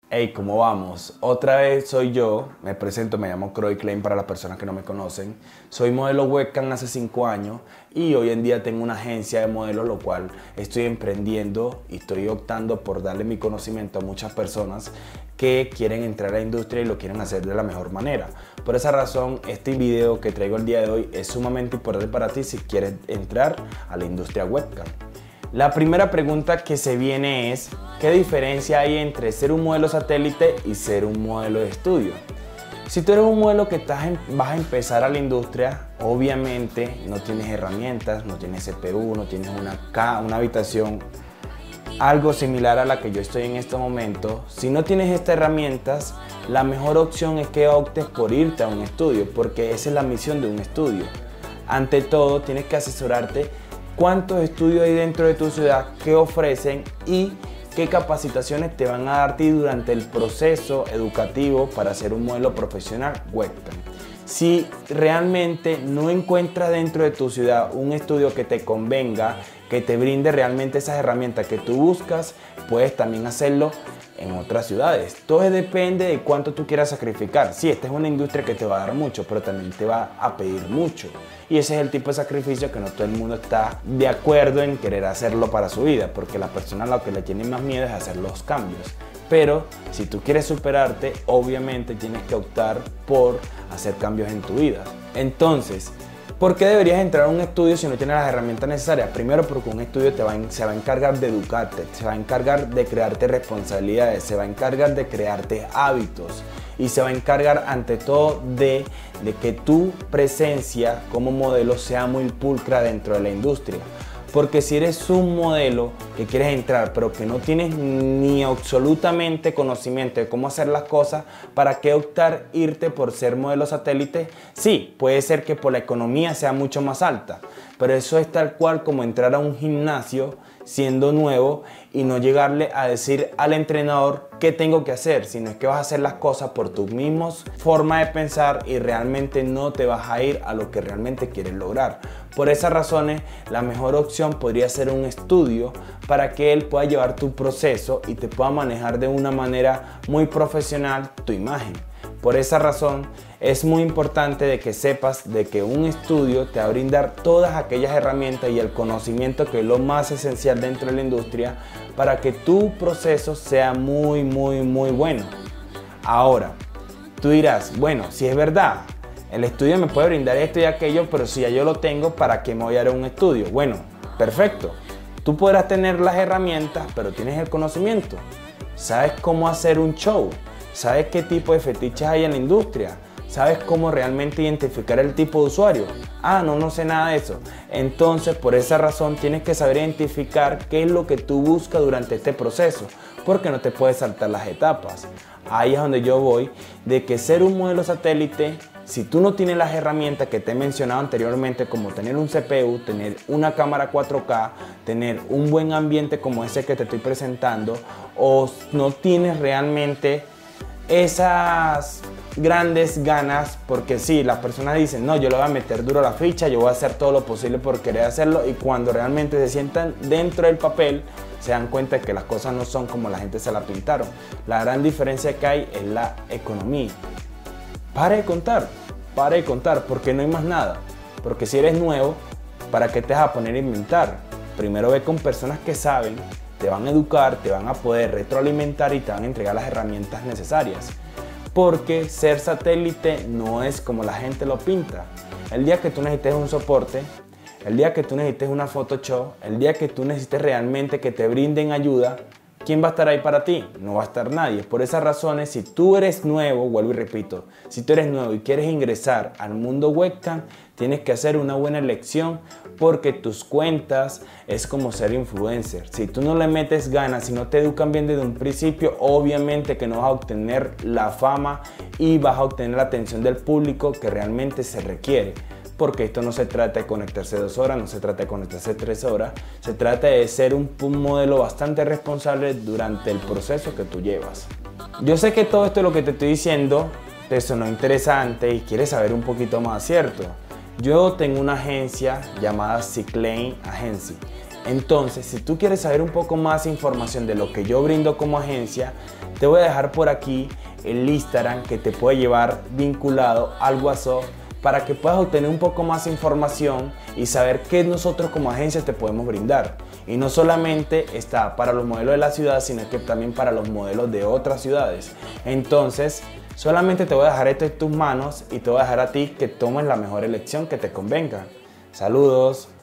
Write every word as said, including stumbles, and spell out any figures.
Hey, ¿cómo vamos? Otra vez soy yo, me presento, me llamo Croy Klein para las personas que no me conocen. Soy modelo webcam hace cinco años y hoy en día tengo una agencia de modelos, lo cual estoy emprendiendo y estoy optando por darle mi conocimiento a muchas personas que quieren entrar a la industria y lo quieren hacer de la mejor manera. Por esa razón, este video que traigo el día de hoy es sumamente importante para ti si quieres entrar a la industria webcam. La primera pregunta que se viene es, ¿qué diferencia hay entre ser un modelo satélite y ser un modelo de estudio? Si tú eres un modelo que estás en, vas a empezar a la industria, obviamente no tienes herramientas, no tienes C P U, no tienes una, una habitación, algo similar a la que yo estoy en este momento. Si no tienes estas herramientas, la mejor opción es que optes por irte a un estudio, porque esa es la misión de un estudio. Ante todo, tienes que asesorarte cuántos estudios hay dentro de tu ciudad, qué ofrecen y qué capacitaciones te van a dar a ti durante el proceso educativo para ser un modelo profesional webcam. Si realmente no encuentras dentro de tu ciudad un estudio que te convenga, que te brinde realmente esas herramientas que tú buscas, puedes también hacerlo en otras ciudades. Todo depende de cuánto tú quieras sacrificar. Sí, esta es una industria que te va a dar mucho, pero también te va a pedir mucho. Y ese es el tipo de sacrificio que no todo el mundo está de acuerdo en querer hacerlo para su vida, porque la persona a la que le tiene más miedo es hacer los cambios. Pero si tú quieres superarte, obviamente tienes que optar por hacer cambios en tu vida. Entonces, ¿por qué deberías entrar a un estudio si no tienes las herramientas necesarias? Primero, porque un estudio te va a, se va a encargar de educarte, se va a encargar de crearte responsabilidades, se va a encargar de crearte hábitos y se va a encargar ante todo de, de que tu presencia como modelo sea muy pulcra dentro de la industria. Porque si eres un modelo que quieres entrar pero que no tienes ni absolutamente conocimiento de cómo hacer las cosas, ¿para qué optar irte por ser modelo satélite? Sí, puede ser que por la economía sea mucho más alta, pero eso es tal cual como entrar a un gimnasio siendo nuevo y no llegarle a decir al entrenador qué tengo que hacer, sino es que vas a hacer las cosas por tu misma forma de pensar y realmente no te vas a ir a lo que realmente quieres lograr. Por esas razones, la mejor opción podría ser un estudio para que él pueda llevar tu proceso y te pueda manejar de una manera muy profesional tu imagen. Por esa razón, es muy importante de que sepas de que un estudio te va a brindar todas aquellas herramientas y el conocimiento que es lo más esencial dentro de la industria para que tu proceso sea muy, muy, muy bueno. Ahora, tú dirás, bueno, si es verdad, el estudio me puede brindar esto y aquello, pero si ya yo lo tengo, ¿para qué me voy a ir a un estudio? Bueno, perfecto. Tú podrás tener las herramientas, pero tienes el conocimiento. Sabes cómo hacer un show. Sabes qué tipo de fetiches hay en la industria. ¿Sabes cómo realmente identificar el tipo de usuario? Ah, no, no sé nada de eso. Entonces, por esa razón, tienes que saber identificar qué es lo que tú buscas durante este proceso, porque no te puedes saltar las etapas. Ahí es donde yo voy, de que ser un modelo satélite, si tú no tienes las herramientas que te he mencionado anteriormente, como tener un C P U, tener una cámara cuatro K, tener un buen ambiente como ese que te estoy presentando, o no tienes realmente esas grandes ganas, porque sí, las personas dicen, no, yo le voy a meter duro a la ficha, yo voy a hacer todo lo posible por querer hacerlo, y cuando realmente se sientan dentro del papel, se dan cuenta de que las cosas no son como la gente se la pintaron. La gran diferencia que hay es la economía. Para de contar, para de contar, porque no hay más nada. Porque si eres nuevo, ¿para qué te vas a poner a inventar? Primero ve con personas que saben, te van a educar, te van a poder retroalimentar y te van a entregar las herramientas necesarias. Porque ser satélite no es como la gente lo pinta. El día que tú necesites un soporte, el día que tú necesites una Photoshop, el día que tú necesites realmente que te brinden ayuda, ¿quién va a estar ahí para ti? No va a estar nadie. Por esas razones, si tú eres nuevo, vuelvo y repito, si tú eres nuevo y quieres ingresar al mundo webcam, tienes que hacer una buena elección, porque tus cuentas es como ser influencer. Si tú no le metes ganas, si no te educan bien desde un principio, obviamente que no vas a obtener la fama y vas a obtener la atención del público que realmente se requiere. Porque esto no se trata de conectarse dos horas, no se trata de conectarse tres horas, se trata de ser un, un modelo bastante responsable durante el proceso que tú llevas. Yo sé que todo esto, lo que te estoy diciendo, te sonó interesante y quieres saber un poquito más, ¿cierto? Yo tengo una agencia llamada C Klein Agency. Entonces, si tú quieres saber un poco más información de lo que yo brindo como agencia, te voy a dejar por aquí el Instagram que te puede llevar vinculado al WhatsApp para que puedas obtener un poco más información y saber qué nosotros como agencia te podemos brindar. Y no solamente está para los modelos de la ciudad, sino que también para los modelos de otras ciudades. Entonces, solamente te voy a dejar esto en tus manos y te voy a dejar a ti que tomes la mejor elección que te convenga. Saludos.